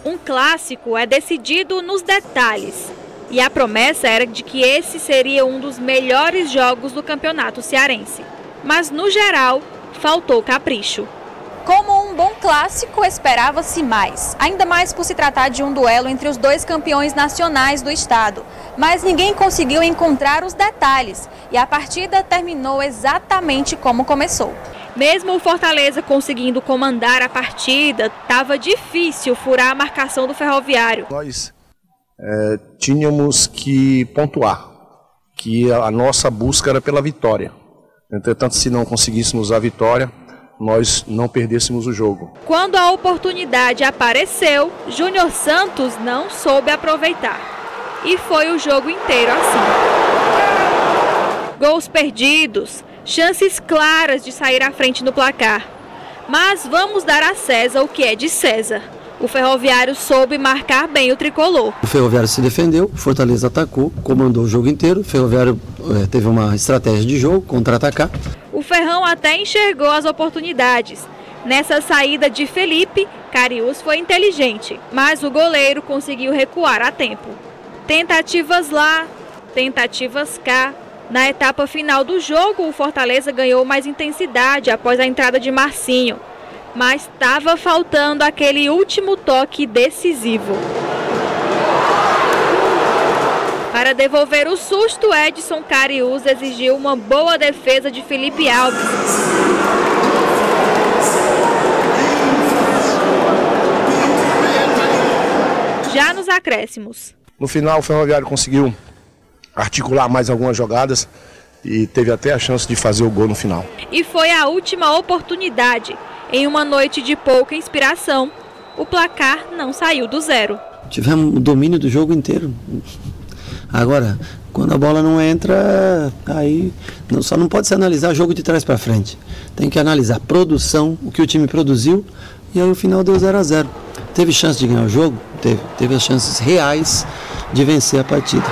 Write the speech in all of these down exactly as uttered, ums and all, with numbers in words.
Um clássico é decidido nos detalhes. E a promessa era de que esse seria um dos melhores jogos do campeonato cearense. Mas, no geral, faltou capricho. Como um bom clássico, esperava-se mais. Ainda mais por se tratar de um duelo entre os dois campeões nacionais do estado. Mas ninguém conseguiu encontrar os detalhes. E a partida terminou exatamente como começou. Mesmo o Fortaleza conseguindo comandar a partida, estava difícil furar a marcação do Ferroviário. Nós é, tínhamos que pontuar, que a nossa busca era pela vitória. Entretanto, se não conseguíssemos a vitória, nós não perdêssemos o jogo. Quando a oportunidade apareceu, Júnior Santos não soube aproveitar. E foi o jogo inteiro assim. Gols perdidos, chances claras de sair à frente no placar. Mas vamos dar a César o que é de César. O Ferroviário soube marcar bem o tricolor. O Ferroviário se defendeu, o Fortaleza atacou, comandou o jogo inteiro. O Ferroviário é, teve uma estratégia de jogo, contra-atacar. O Ferrão até enxergou as oportunidades. Nessa saída de Felipe, Cariús foi inteligente, mas o goleiro conseguiu recuar a tempo. Tentativas lá, tentativas cá. Na etapa final do jogo, o Fortaleza ganhou mais intensidade após a entrada de Marcinho. Mas estava faltando aquele último toque decisivo. Para devolver o susto, Edson Cariús exigiu uma boa defesa de Felipe Alves. Já nos acréscimos. No final, o Ferroviário conseguiu articular mais algumas jogadas e teve até a chance de fazer o gol no final. E foi a última oportunidade. Em uma noite de pouca inspiração, o placar não saiu do zero. Tivemos o domínio do jogo inteiro. Agora, quando a bola não entra, aí não, só não pode se analisar jogo de trás para frente. Tem que analisar produção, o que o time produziu, e aí o final deu zero a zero. Teve chance de ganhar o jogo? Teve. Teve as chances reais de vencer a partida.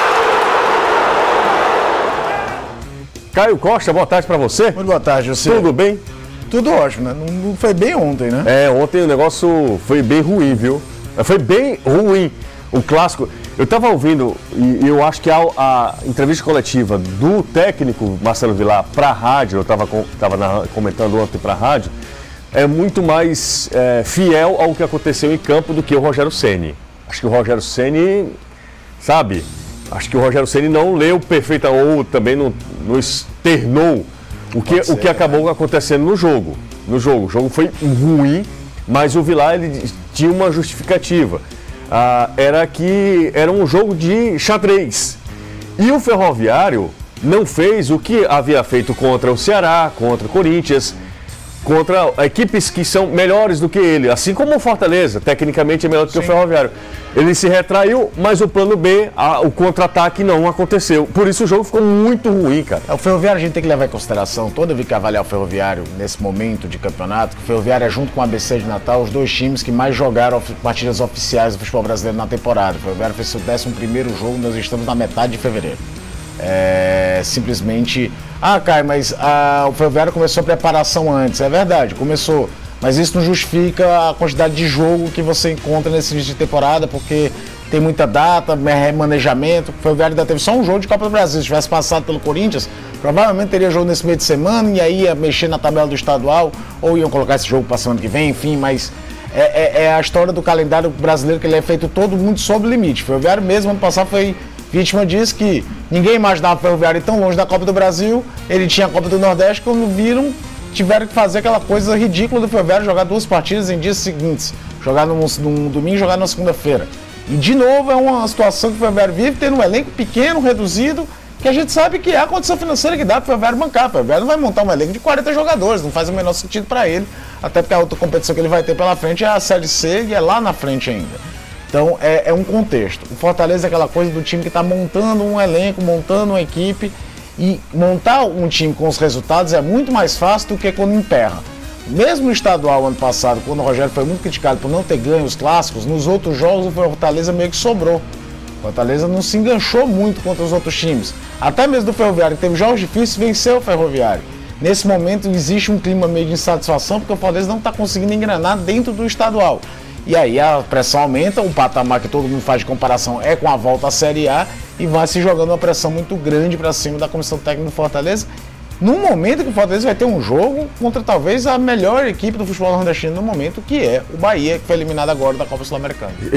Caio Costa, boa tarde para você. Muito boa tarde, você. Tudo bem? Tudo ótimo, né? Não foi bem ontem, né? É, ontem o negócio foi bem ruim, viu? Foi bem ruim. O clássico. Eu estava ouvindo, e eu acho que a, a entrevista coletiva do técnico Marcelo Vilar para a rádio, eu estava tava comentando ontem para a rádio, é muito mais é, fiel ao que aconteceu em campo do que o Rogério Ceni. Acho que o Rogério Ceni, sabe? Acho que o Rogério Ceni não leu perfeita ou também não, não externou o que, ser, o que acabou acontecendo no jogo. No jogo. O jogo foi ruim, mas o Vilar ele tinha uma justificativa. Ah, era que era um jogo de xadrez. E o Ferroviário não fez o que havia feito contra o Ceará, contra o Corinthians, contra equipes que são melhores do que ele, assim como o Fortaleza, tecnicamente é melhor do que Sim. o Ferroviário. Ele se retraiu, mas o plano B, a, o contra-ataque não aconteceu. Por isso o jogo ficou muito ruim, cara. O Ferroviário a gente tem que levar em consideração, toda vez que avaliar o Ferroviário nesse momento de campeonato, que o Ferroviário é junto com o A B C de Natal os dois times que mais jogaram partidas oficiais do futebol brasileiro na temporada. O Ferroviário fez seu décimo primeiro jogo, nós estamos na metade de fevereiro. É simplesmente... Ah, Caio, mas ah, o Ferroviário começou a preparação antes. É verdade, começou. Mas isso não justifica a quantidade de jogo que você encontra nesse início de temporada, porque tem muita data, remanejamento. O Ferroviário ainda teve só um jogo de Copa do Brasil. Se tivesse passado pelo Corinthians, provavelmente teria jogo nesse meio de semana e aí ia mexer na tabela do estadual, ou iam colocar esse jogo para a semana que vem, enfim, mas é, é, é a história do calendário brasileiro que ele é feito todo muito sob limite. O Ferroviário mesmo ano passado foi vítima disso, que ninguém imaginava o Ferroviário tão longe da Copa do Brasil, ele tinha a Copa do Nordeste, quando viram, tiveram que fazer aquela coisa ridícula do Ferroviário, jogar duas partidas em dias seguintes, jogar num, num domingo e jogar na segunda-feira. E de novo é uma situação que o Ferroviário vive, tendo um elenco pequeno, reduzido, que a gente sabe que é a condição financeira que dá para o Ferroviário bancar. O Ferroviário não vai montar um elenco de quarenta jogadores, não faz o menor sentido para ele, até porque a outra competição que ele vai ter pela frente é a Série C e é lá na frente ainda. Então é, é um contexto. O Fortaleza é aquela coisa do time que está montando um elenco, montando uma equipe, e montar um time com os resultados é muito mais fácil do que quando emperra. Mesmo no estadual ano passado, quando o Rogério foi muito criticado por não ter ganho os clássicos, nos outros jogos o Fortaleza meio que sobrou. O Fortaleza não se enganchou muito contra os outros times. Até mesmo do Ferroviário, que teve jogos difíceis, venceu o Ferroviário. Nesse momento existe um clima meio de insatisfação, porque o Fortaleza não está conseguindo engrenar dentro do estadual. E aí a pressão aumenta, o patamar que todo mundo faz de comparação é com a volta à Série A e vai se jogando uma pressão muito grande para cima da comissão técnica do Fortaleza. Num momento que o Fortaleza vai ter um jogo contra talvez a melhor equipe do futebol nordestino no momento, que é o Bahia, que foi eliminado agora da Copa Sul-Americana.